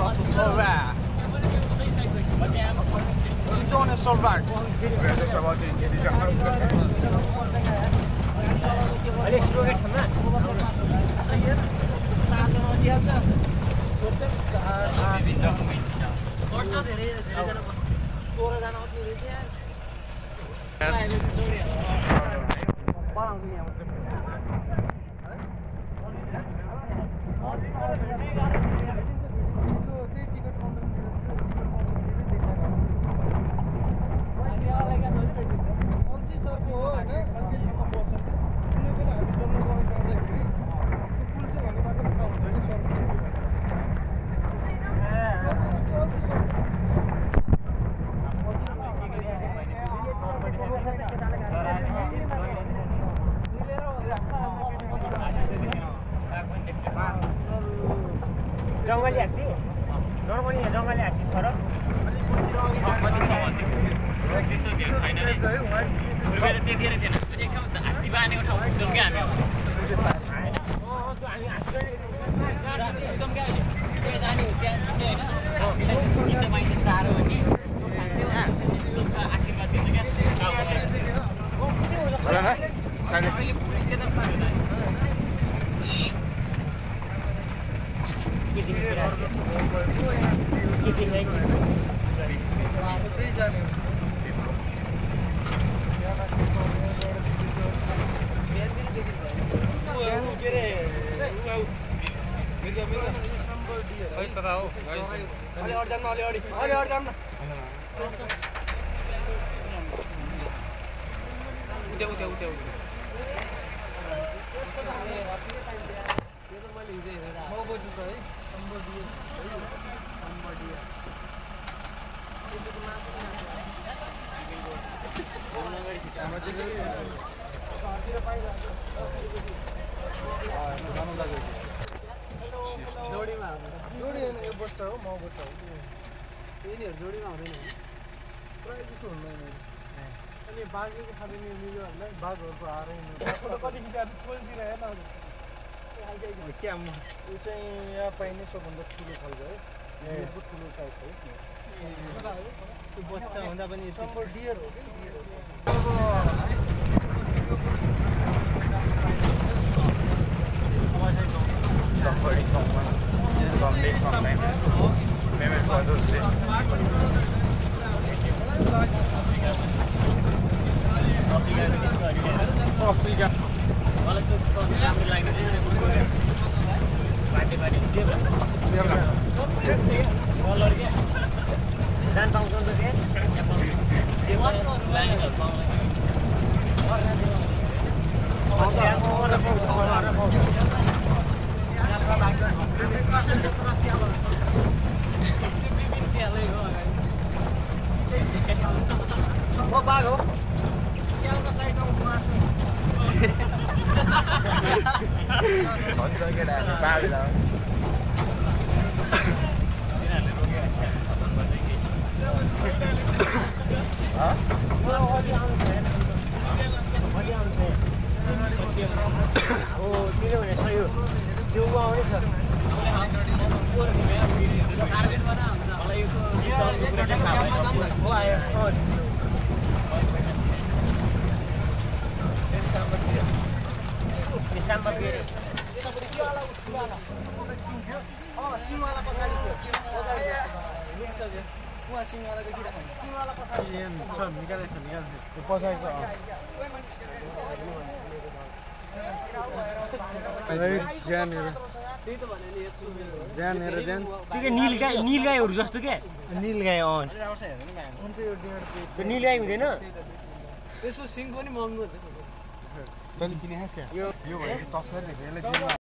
to survive. Chitwan is survive. जंगली हात्ती normally जंगली हात्ती छ र त्यस्तो भेट छैन रे रुबेर त्यतिखेर थिएन एकदम हात्ती बानेको ठाउँ पुग्छौँ क्या हामी जाने हो त्यहाँ होइन माइती चारो हो कि आशीर्वाद दिन्छ जोडीमा हुँदैन प्राय जस्तो हुँदैन अनि बाघको खाने मिल्योहरूलाई बाघहरूको हारै कति किताब खोलिदिएर हेर्न क्या ऊ चाहिँ यहाँ पाइने सबभन्दा ठुलो खालको है डियरको ठुलो टाइप हो त्यो बच्चा हुँदा पनि सम्बर डियर हो Somebody someday sometime maybe Father's Day. नीलगाईहरु जस्तो के नीलगाई त्यो नीलगाई हुँदैन त्यसको सिङ पनि महँगो छ तैँले किने खास् क्या यो भने तस्कर